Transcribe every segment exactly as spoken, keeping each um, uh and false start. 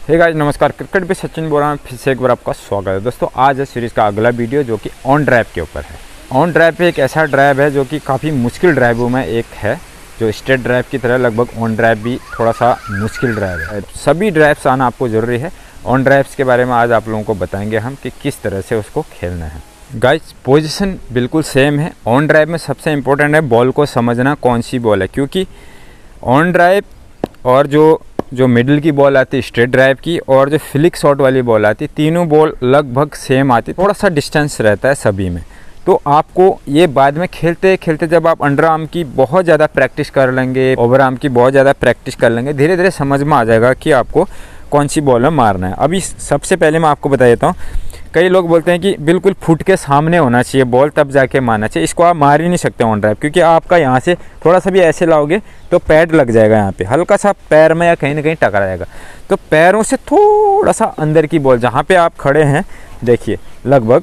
Hey guys नमस्कार, cricket पे सचिन बोल रहा हूँ। फिर से एक बार आपका स्वागत है दोस्तों। आज है सीरीज़ का अगला वीडियो जो कि ऑन ड्राइव के ऊपर है। ऑन ड्राइव पे एक ऐसा ड्राइव है जो कि काफ़ी मुश्किल ड्राइवों में एक है, जो स्टेट ड्राइव की तरह लगभग ऑन ड्राइव भी थोड़ा सा मुश्किल ड्राइव है। सभी ड्राइव्स आना आपको ज़रूरी है। ऑन ड्राइव्स के बारे में आज आप लोगों को बताएंगे हम कि किस तरह से उसको खेलना है। गाइस पोजीशन बिल्कुल सेम है। ऑन ड्राइव में सबसे इम्पोर्टेंट है बॉल को समझना कौन सी बॉल है, क्योंकि ऑन ड्राइव और जो जो मिडिल की बॉल आती है स्ट्रेट ड्राइव की और जो फ्लिक शॉट वाली बॉल आती है, तीनों बॉल लगभग सेम आती है, थोड़ा सा डिस्टेंस रहता है सभी में। तो आपको ये बाद में खेलते खेलते जब आप अंडर आर्म की बहुत ज़्यादा प्रैक्टिस कर लेंगे, ओवर आर्म की बहुत ज़्यादा प्रैक्टिस कर लेंगे, धीरे धीरे समझ में आ जाएगा कि आपको कौन सी बॉल में मारना है। अभी सबसे पहले मैं आपको बता देता हूँ, कई लोग बोलते हैं कि बिल्कुल फुट के सामने होना चाहिए बॉल तब जाके मारना चाहिए। इसको आप मार ही नहीं सकते ऑन ड्राइव, क्योंकि आपका यहाँ से थोड़ा सा भी ऐसे लाओगे तो पैड लग जाएगा, यहाँ पे हल्का सा पैर में या कहीं ना कहीं टकरा जाएगा। तो पैरों से थोड़ा सा अंदर की बॉल, जहाँ पे आप खड़े हैं देखिए लगभग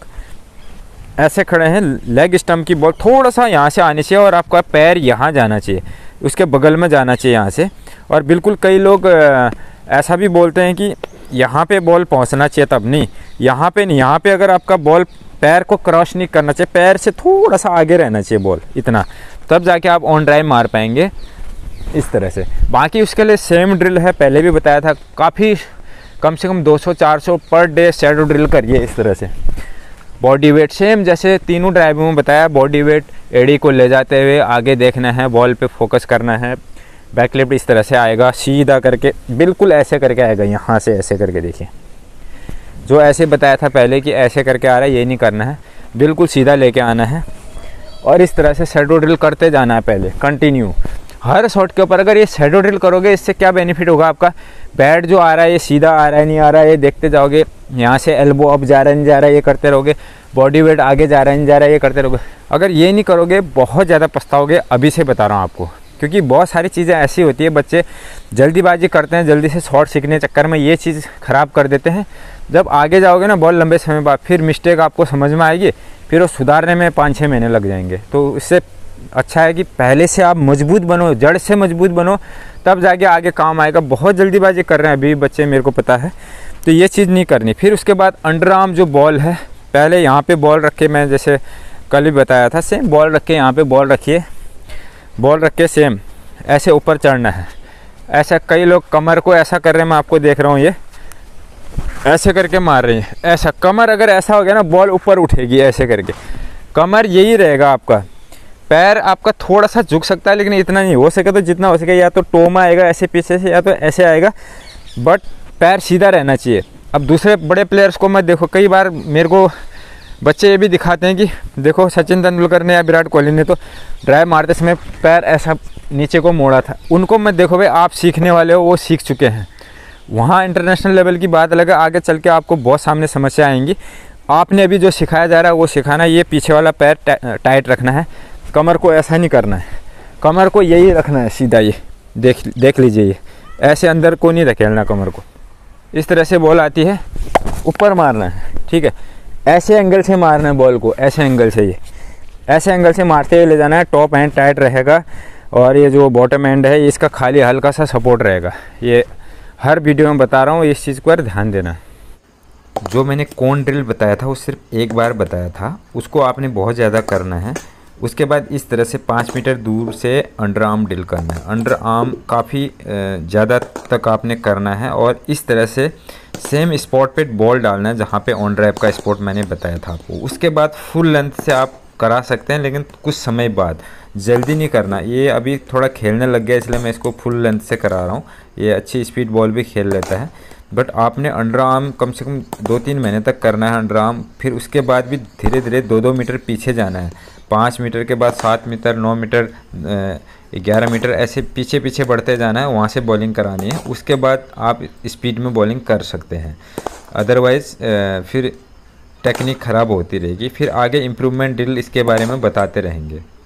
ऐसे खड़े हैं, लेग स्टम्प की बॉल थोड़ा सा यहाँ से आनी चाहिए और आपका पैर यहाँ जाना चाहिए, उसके बगल में जाना चाहिए यहाँ से। और बिल्कुल कई लोग ऐसा भी बोलते हैं कि यहाँ पे बॉल पहुँचना चाहिए, तब नहीं, यहाँ पे नहीं, यहाँ पे अगर आपका बॉल पैर को क्रॉस नहीं करना चाहिए, पैर से थोड़ा सा आगे रहना चाहिए बॉल, इतना, तब जाके आप ऑन ड्राइव मार पाएंगे इस तरह से। बाकी उसके लिए सेम ड्रिल है, पहले भी बताया था, काफ़ी कम से कम दो सौ चार सौ पर डे शैडो ड्रिल करिए इस तरह से। बॉडी वेट सेम जैसे तीनों ड्राइवों में बताया, बॉडी वेट एडी को ले जाते हुए आगे देखना है, बॉल पे फोकस करना है। बैक लिफ्ट इस तरह से आएगा, सीधा करके बिल्कुल ऐसे करके आएगा, यहाँ से ऐसे करके देखिए, जो ऐसे बताया था पहले कि ऐसे करके आ रहा है, ये नहीं करना है, बिल्कुल सीधा लेके आना है और इस तरह से शैडो ड्रिल करते जाना है पहले कंटिन्यू हर शॉट के ऊपर। अगर ये शैडो ड्रिल करोगे इससे क्या बेनिफिट होगा, आपका बैट जो आ रहा है ये सीधा आ रहा है नहीं आ रहा है ये देखते जाओगे, यहाँ से एल्बो अप जा रहा है नहीं जा रहा है ये करते रहोगे, बॉडी वेट आगे जा रहा है नहीं जा रहा है ये करते रहोगे। अगर ये नहीं करोगे बहुत ज़्यादा पछताओगे, अभी से बता रहा हूँ आपको, क्योंकि बहुत सारी चीज़ें ऐसी होती है, बच्चे जल्दीबाजी करते हैं, जल्दी से शॉट सीखने चक्कर में ये चीज़ ख़राब कर देते हैं। जब आगे जाओगे ना बॉल लंबे समय बाद, फिर मिस्टेक आपको समझ में आएगी, फिर वो सुधारने में पाँच छः महीने लग जाएंगे। तो इससे अच्छा है कि पहले से आप मजबूत बनो, जड़ से मजबूत बनो, तब जाके आगे काम आएगा। बहुत जल्दीबाजी कर रहे हैं अभी बच्चे, मेरे को पता है, तो ये चीज़ नहीं करनी। फिर उसके बाद अंडर आर्म जो बॉल है, पहले यहाँ पे बॉल रख के, मैं जैसे कल ही बताया था, सेम बॉल रख के यहाँ पे बॉल रखिए, बॉल रख के सेम ऐसे ऊपर चढ़ना है। ऐसा कई लोग कमर को ऐसा कर रहे हैं, मैं आपको देख रहा हूँ, ये ऐसे करके मार रही है, ऐसा कमर अगर ऐसा हो गया ना बॉल ऊपर उठेगी ऐसे करके, कमर यही रहेगा आपका। पैर आपका थोड़ा सा झुक सकता है लेकिन इतना नहीं, हो सके तो जितना हो सके या तो टो में आएगा ऐसे पीछे से या तो ऐसे आएगा, बट पैर सीधा रहना चाहिए। अब दूसरे बड़े प्लेयर्स को मैं देखो, कई बार मेरे को बच्चे ये भी दिखाते हैं कि देखो सचिन तेंदुलकर ने या विराट कोहली ने तो ड्राइव मारते समय पैर ऐसा नीचे को मोड़ा था। उनको मैं देखो भाई, आप सीखने वाले हो, वो सीख चुके हैं, वहाँ इंटरनेशनल लेवल की बात अलग है, आगे चल के आपको बहुत सामने समस्या आएंगी। आपने अभी जो सिखाया जा रहा है वो सिखाना, ये पीछे वाला पैर टाइट रखना है, कमर को ऐसा नहीं करना है, कमर को यही रखना है सीधा, ये देख देख लीजिए, ये ऐसे अंदर को नहीं धकेलना कमर को। इस तरह से बॉल आती है, ऊपर मारना है, ठीक है, ऐसे एंगल से मारना है बॉल को, ऐसे एंगल से, ये ऐसे एंगल से मारते हुए ले जाना है। टॉप हैंड टाइट रहेगा और ये जो बॉटम एंड है इसका खाली हल्का सा सपोर्ट रहेगा। ये हर वीडियो में बता रहा हूँ, इस चीज़ पर ध्यान देना। जो मैंने कोन ड्रिल बताया था वो सिर्फ एक बार बताया था, उसको आपने बहुत ज़्यादा करना है। उसके बाद इस तरह से पाँच मीटर दूर से अंडर आर्म ड्रिल करना है। अंडर आर्म काफ़ी ज़्यादा तक आपने करना है और इस तरह से सेम स्पॉट पे बॉल डालना है जहाँ पे ऑन ड्राइव का स्पॉट मैंने बताया था आपको। उसके बाद फुल लेंथ से आप करा सकते हैं, लेकिन कुछ समय बाद, जल्दी नहीं करना। ये अभी थोड़ा खेलने लग गया इसलिए मैं इसको फुल लेंथ से करा रहा हूँ, ये अच्छी स्पीड बॉल भी खेल लेता है। बट आपने अंडर आर्म कम से कम दो तीन महीने तक करना है अंडर आर्म, फिर उसके बाद भी धीरे धीरे दो दो मीटर पीछे जाना है, पाँच मीटर के बाद सात मीटर, नौ मीटर, ग्यारह मीटर, ऐसे पीछे पीछे बढ़ते जाना है, वहाँ से बॉलिंग करानी है। उसके बाद आप स्पीड में बॉलिंग कर सकते हैं, अदरवाइज़ फिर टेक्निक ख़राब होती रहेगी। फिर आगे इम्प्रूवमेंट ड्रिल इसके बारे में बताते रहेंगे।